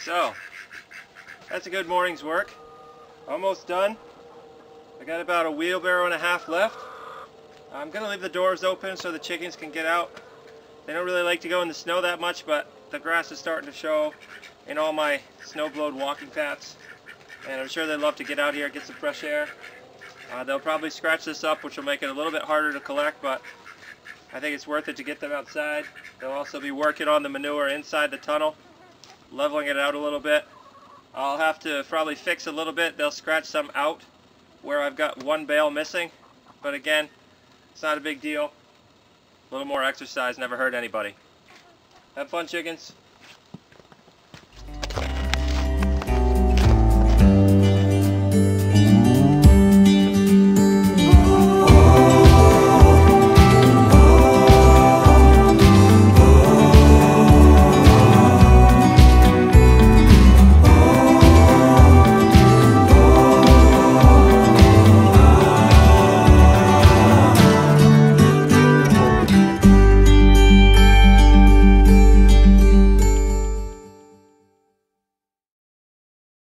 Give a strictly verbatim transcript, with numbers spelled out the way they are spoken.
So, that's a good morning's work. Almost done. I got about a wheelbarrow and a half left. I'm going to leave the doors open so the chickens can get out. They don't really like to go in the snow that much, but the grass is starting to show in all my snow-blowed walking paths. And I'm sure they'd love to get out here and get some fresh air. Uh, they'll probably scratch this up, which will make it a little bit harder to collect, but I think it's worth it to get them outside. They'll also be working on the manure inside the tunnel, leveling it out a little bit. I'll have to probably fix a little bit. They'll scratch some out where I've got one bale missing, but again, it's not a big deal. A little more exercise never hurt anybody. Have fun, chickens.